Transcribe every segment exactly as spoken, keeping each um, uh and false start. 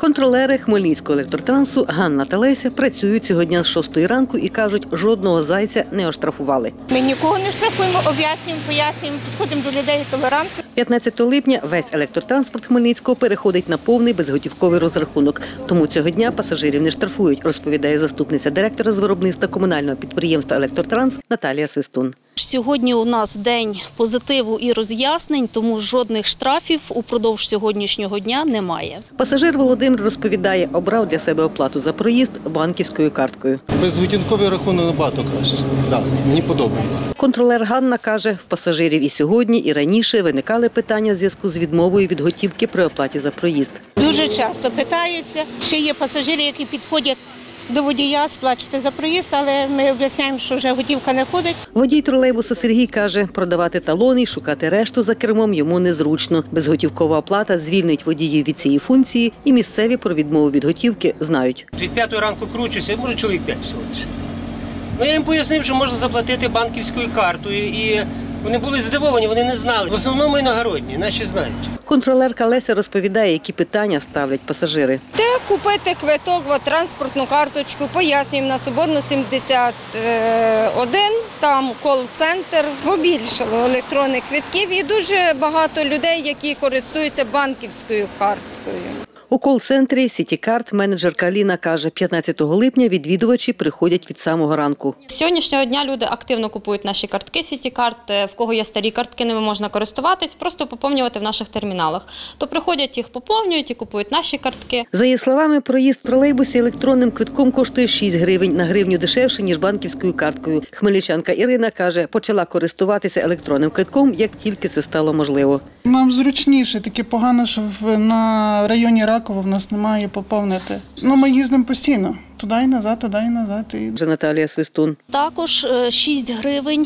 Контролери Хмельницького електротрансу Ганна та Леся працюють сьогодні з шостої ранку і кажуть, жодного зайця не оштрафували. Ми нікого не штрафуємо, об'яснюємо, пояснюємо, підходимо до людей толерантно. п'ятнадцятого липня весь електротранспорт Хмельницького переходить на повний безготівковий розрахунок. Тому цього дня пасажирів не штрафують, розповідає заступниця директора з виробництва комунального підприємства «Електротранс» Наталія Свистун. Сьогодні у нас день позитиву і роз'яснень, тому жодних штрафів упродовж сьогоднішнього дня немає. Пасажир Володимир розповідає, обрав для себе оплату за проїзд банківською карткою. Безготівковий рахунок набагато краще. Так, мені подобається. Контролер Ганна каже, в пасажирів і сьогодні, і раніше виникали питання в зв'язку з відмовою від готівки при оплаті за проїзд. Дуже часто питаються. Ще є пасажири, які підходять до водія, сплачувати за проїзд, але ми об'ясняємо, що вже готівка не ходить. Водій тролейбуса Сергій каже, продавати талони і шукати решту за кермом йому незручно. Безготівкова оплата звільнить водіїв від цієї функції, і місцеві про відмову від готівки знають. Від п'ятої ранку кручуся, може чоловік п'ять всього лише. Ну, я їм пояснив, що можна заплатити банківською картою, і вони були здивовані, вони не знали. В основному іногородні, наші знають. Контролерка Леся розповідає, які питання ставлять пасажири. Де купити квиток, от, транспортну карточку, пояснюємо на Соборну сімдесят один, там кол-центр. Побільшало електронних квитків і дуже багато людей, які користуються банківською карткою. У кол-центрі «Сітікарт» менеджерка Аліна каже, п'ятнадцятого липня відвідувачі приходять від самого ранку. З сьогоднішнього дня люди активно купують наші картки «Сітікарт», в кого є старі картки, ними можна користуватись, просто поповнювати в наших терміналах. То приходять, їх поповнюють і купують наші картки. За її словами, проїзд в тролейбусі електронним квитком коштує шість гривень, на гривню дешевше, ніж банківською карткою. Хмельничанка Ірина каже, почала користуватися електронним квитком, як тільки це стало можливо. Нам зручніше, таке погано, що на районі Ракова в нас немає поповнити. Ну, ми їздимо постійно. Туди і назад, туди і назад. Вже Наталія Свистун. Також шість гривень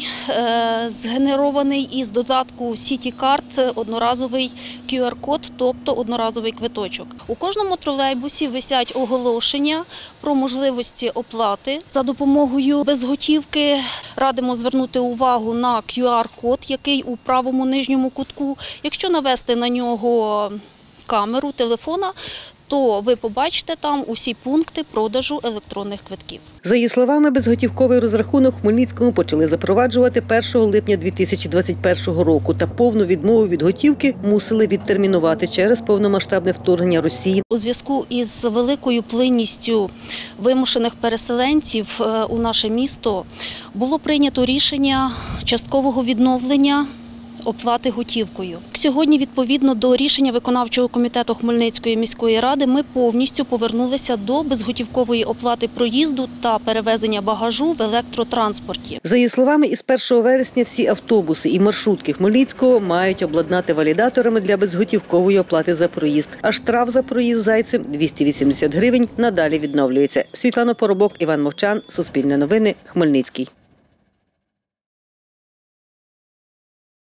згенерований із додатку «Сітікарт» одноразовий кю ар-код, тобто одноразовий квиточок. У кожному тролейбусі висять оголошення про можливості оплати. За допомогою безготівки радимо звернути увагу на кю ар-код, який у правому нижньому кутку. Якщо навести на нього камеру телефона, то ви побачите там усі пункти продажу електронних квитків. За її словами, безготівковий розрахунок в Хмельницькому почали запроваджувати першого липня дві тисячі двадцять першого року, та повну відмову від готівки мусили відтермінувати через повномасштабне вторгнення Росії. У зв'язку із великою плинністю вимушених переселенців у наше місто було прийнято рішення часткового відновлення оплати готівкою. Сьогодні, відповідно до рішення виконавчого комітету Хмельницької міської ради, ми повністю повернулися до безготівкової оплати проїзду та перевезення багажу в електротранспорті. За її словами, із першого вересня всі автобуси і маршрутки Хмельницького мають обладнати валідаторами для безготівкової оплати за проїзд. А штраф за проїзд зайцем двісті вісімдесят гривень надалі відновлюється. Світлана Поробок, Іван Мовчан, Суспільне новини, Хмельницький.